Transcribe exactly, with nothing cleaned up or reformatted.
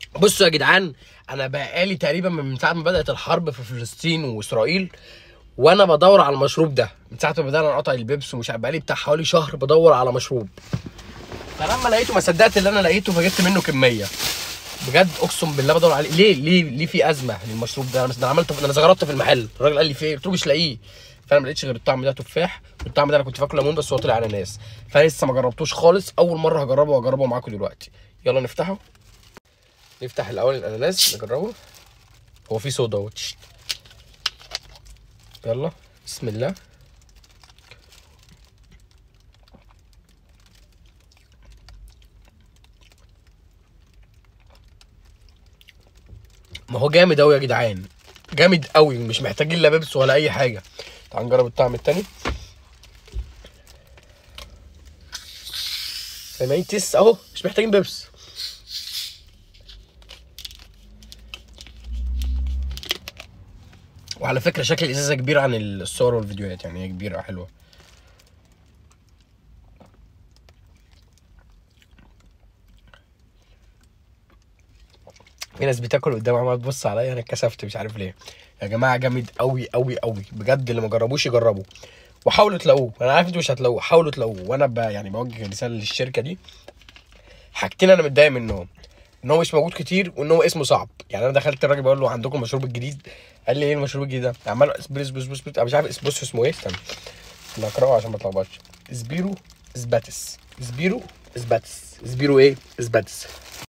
بصوا يا جدعان، انا بقالي تقريبا من ساعه ما بدات الحرب في فلسطين واسرائيل وانا بدور على المشروب ده، من ساعه ما بدانا نقطع البيبس ومش عارف، بقالي بتاع حوالي شهر بدور على مشروب. فلما لقيته ما صدقت اللي انا لقيته، فجبت منه كميه. بجد اقسم بالله بدور عليه. ليه ليه ليه في ازمه للمشروب ده؟ انا انا عملته، انا زغرطت في المحل، الراجل قال لي فين؟ قلت له مش لاقيه. فانا ما لقيتش غير الطعم ده تفاح، والطعم ده انا كنت فاكره ليمون بس هو طلع اناناس. فلسه ما جربتوش خالص، اول مره هجربه واجربه معاكم دلوقتي. يلا نفتحه. نفتح الاول الاناناس نجربه. هو فيه صودا اهو. يلا بسم الله. ما هو جامد قوي يا جدعان، جامد قوي، مش محتاجين لا بيبس ولا اي حاجه. تعال نجرب الطعم التاني. سامعين تيس اهو، مش محتاجين بيبس. وعلى فكره شكل الازازه كبير عن الصور والفيديوهات، يعني هي كبيره حلوه. في ناس بتاكل قدامي عماله تبص عليا، انا اتكسفت مش عارف ليه. يا جماعه جامد قوي قوي قوي بجد، اللي ما جربوش يجربوا وحاولوا تلاقوه. انا عارف انتوا مش هتلاقوه، حاولوا تلاقوه. وانا ب... يعني بوجه رساله للشركه دي. حاجتين انا متضايق منهم، ان هو مش موجود كتير، وان هو اسمه صعب. يعني انا دخلت الراجل بقول له عندكم المشروب الجديد؟ قال لي ايه المشروب الجديد ده؟ عمال اسبريس بس بس بس، انا مش عارف اسبوس اسمه ايه. استنى انا اقراه عشان ما اتلخبطش. اسبيرو اسباتس، اسبيرو اسباتس، اسبيرو ايه اسباتس.